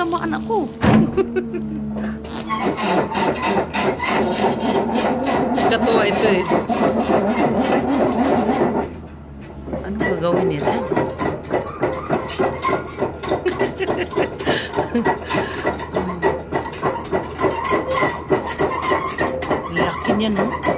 tatamaan ako. Katuwa ito eh. Ano gagawin nito? Laki niya, no?